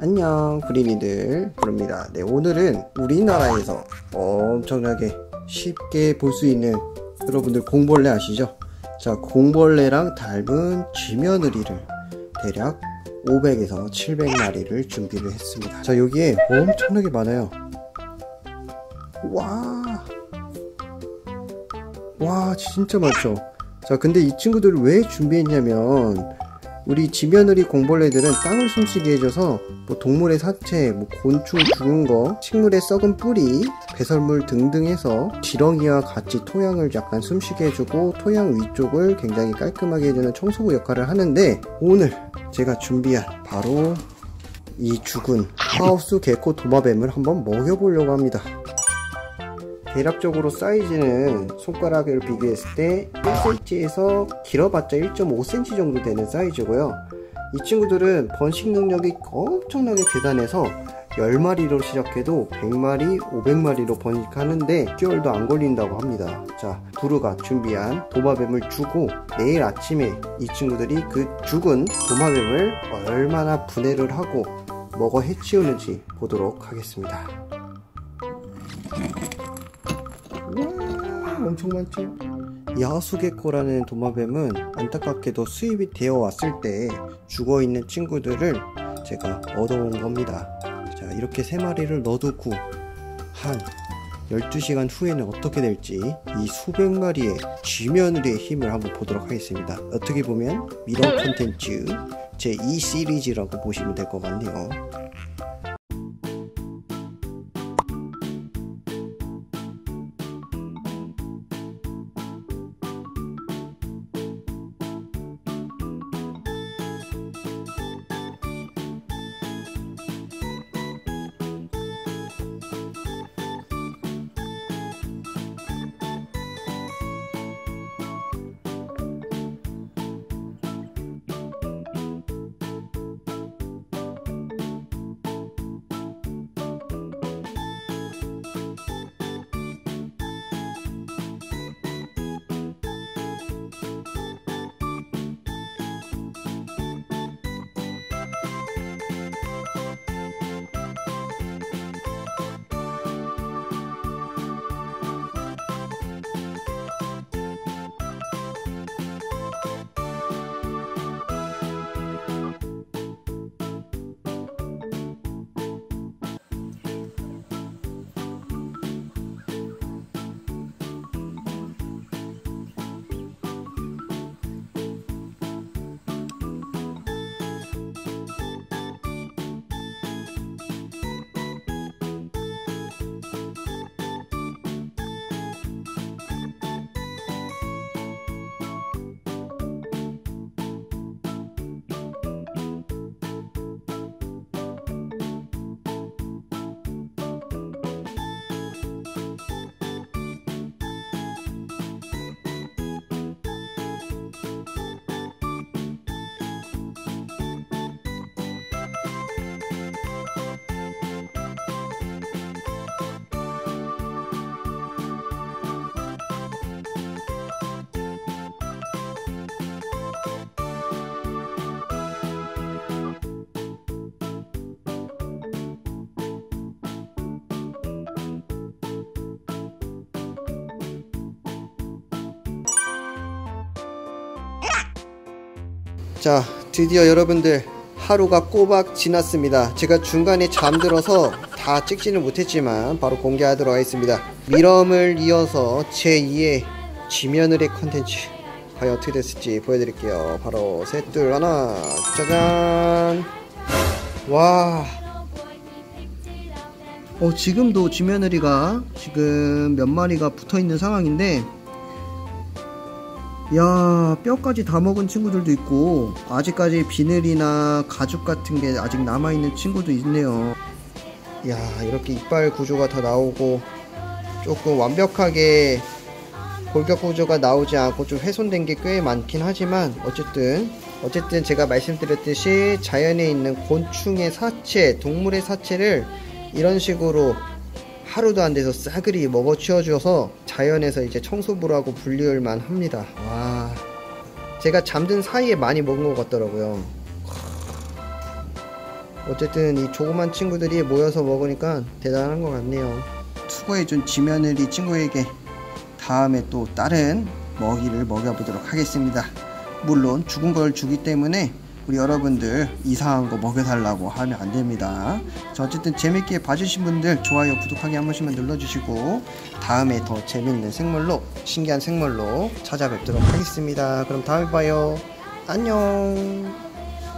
안녕 구린이들 부릅니다. 네, 오늘은 우리나라에서 엄청나게 쉽게 볼 수 있는, 여러분들 공벌레 아시죠? 자, 공벌레랑 닮은 쥐며느리를 대략 500에서 700마리를 준비를 했습니다. 자, 여기에 엄청나게 많아요. 와 진짜 많죠. 자, 근데 이 친구들을 왜 준비했냐면, 우리 쥐며느리 공벌레들은 땅을 숨쉬게 해줘서 동물의 사체, 곤충 죽은 거, 식물의 썩은 뿌리, 배설물 등등 해서 지렁이와 같이 토양을 약간 숨쉬게 해주고 토양 위쪽을 굉장히 깔끔하게 해주는 청소부 역할을 하는데, 오늘 제가 준비한 바로 이 죽은 하우스 개코 도마뱀을 한번 먹여보려고 합니다. 대략적으로 사이즈는 손가락을 비교했을 때 1cm에서 길어봤자 1.5cm 정도 되는 사이즈고요. 이 친구들은 번식 능력이 엄청나게 대단해서 10마리로 시작해도 100마리, 500마리로 번식하는데 6개월도 안 걸린다고 합니다. 자, 부르가 준비한 도마뱀을 주고 내일 아침에 이 친구들이 그 죽은 도마뱀을 얼마나 분해를 하고 먹어 해치우는지 보도록 하겠습니다. 엄청 많죠? 야수개코라는 도마뱀은 안타깝게도 수입이 되어 왔을 때 죽어있는 친구들을 제가 얻어온 겁니다. 자, 이렇게 3마리를 넣어두고 한 12시간 후에는 어떻게 될지 이 수백 마리의 쥐며느리의 힘을 한번 보도록 하겠습니다. 어떻게 보면 미러 콘텐츠 제2 시리즈라고 보시면 될 것 같네요. 자, 드디어 여러분들 하루가 꼬박 지났습니다. 제가 중간에 잠들어서 다 찍지는 못했지만 바로 공개하도록 하겠습니다. 미럼을 이어서 제2의 쥐며느리 컨텐츠 과연 어떻게 됐을지 보여드릴게요. 바로 셋, 둘, 하나, 짜잔. 와, 지금도 쥐며느리가 지금 몇 마리가 붙어있는 상황인데, 야, 뼈까지 다 먹은 친구들도 있고 아직까지 비늘이나 가죽 같은 게 아직 남아있는 친구도 있네요. 야, 이렇게 이빨 구조가 다 나오고 조금 완벽하게 골격 구조가 나오지 않고 좀 훼손된 게 꽤 많긴 하지만, 어쨌든 제가 말씀드렸듯이 자연에 있는 곤충의 사체, 동물의 사체를 이런 식으로 하루도 안 돼서 싸그리 먹어 치워줘서 자연에서 이제 청소부라고 불리울 만합니다. 와, 제가 잠든 사이에 많이 먹은 것 같더라고요. 어쨌든 이 조그만 친구들이 모여서 먹으니까 대단한 것 같네요. 수고해준 지며느리 친구에게 다음에 또 다른 먹이를 먹여보도록 하겠습니다. 물론 죽은 걸 주기 때문에 우리 여러분들 이상한 거 먹여달라고 하면 안 됩니다. 자, 어쨌든 재밌게 봐주신 분들 좋아요, 구독하기 한 번씩만 눌러주시고 다음에 더 재밌는 생물로, 신기한 생물로 찾아뵙도록 하겠습니다. 그럼 다음에 봐요. 안녕.